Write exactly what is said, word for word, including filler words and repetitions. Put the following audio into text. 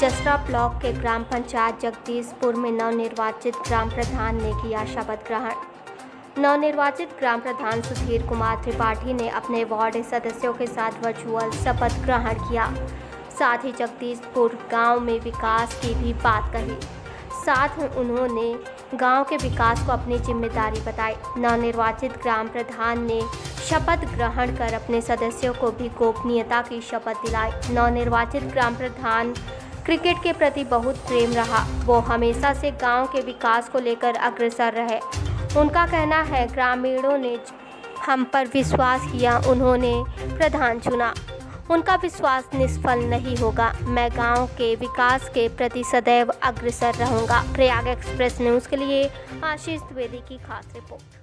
जसरा block के ग्राम पंचायत जगदीशपुर में नवनिर्वाचित ग्राम प्रधान ने किया शपथ ग्रहण। नवनिर्वाचित ग्राम प्रधान सुधीर कुमार त्रिपाठी ने अपने वार्ड सदस्यों के साथ वर्चुअल शपथ ग्रहण किया। साथ ही जगदीशपुर गांव में विकास की भी बात कही। साथ ही उन्होंने गांव के विकास को अपनी जिम्मेदारी बताई। नवनिर्वाचित ग्राम प्रधान ने शपथ ग्रहण कर अपने सदस्यों को भी गोपनीयता की शपथ दिलाई। नवनिर्वाचित ग्राम प्रधान क्रिकेट के प्रति बहुत प्रेम रहा। वो हमेशा से गांव के विकास को लेकर अग्रसर रहे। उनका कहना है, ग्रामीणों ने हम पर विश्वास किया, उन्होंने प्रधान चुना। उनका विश्वास निष्फल नहीं होगा। मैं गांव के विकास के प्रति सदैव अग्रसर रहूंगा। प्रयाग एक्सप्रेस न्यूज़ के लिए आशीष द्विवेदी की खास रिपोर्ट।